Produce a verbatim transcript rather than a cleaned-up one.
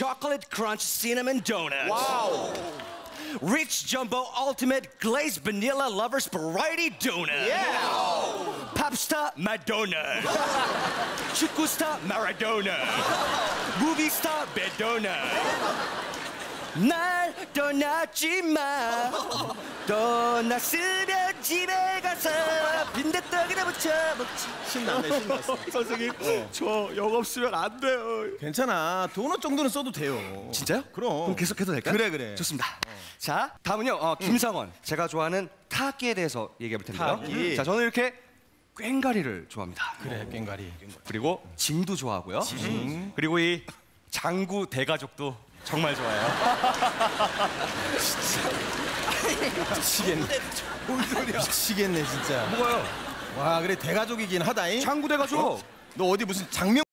chocolate crunch cinnamon donut. 와우. Rich jumbo ultimate glazed vanilla lovers variety donut. Yeah. Popstar Madonna. 축구스타 Maradona. 무비스타 Madonna. 날 떠나지 마. 떠났으면 집에 가서 빈대떡이나 부쳐 먹지. 신났네, 신났어. 선생님, 어. 저 영업 쓰면 안 돼요. 괜찮아. 도넛 정도는 써도 돼요. 진짜요? 그럼. 그럼 계속해도 될까요? 그래, 그래. 좋습니다. 어. 자, 다음은요. 어, 김상원. 음. 제가 좋아하는 타악기에 대해서 얘기해 볼 텐데요. 타악기. 자, 저는 이렇게 꽹가리를 좋아합니다. 그래, 꽹가리. 그리고 징도 좋아하고요. 징. 그리고 이 장구 대가족도 정말 좋아해요. 미치겠네. 뭔 소리야? 미치겠네, 진짜. 뭐가요? 와, 그래, 대가족이긴 하다잉. 장구 대가족. 어? 너 어디 무슨 장명